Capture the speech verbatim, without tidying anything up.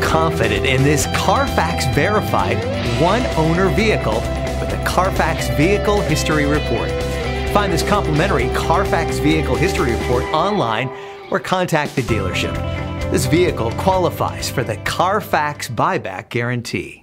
confident in this Carfax verified one owner vehicle with a Carfax Vehicle History Report. Find this complimentary Carfax Vehicle History Report online or contact the dealership. This vehicle qualifies for the Carfax Buyback Guarantee.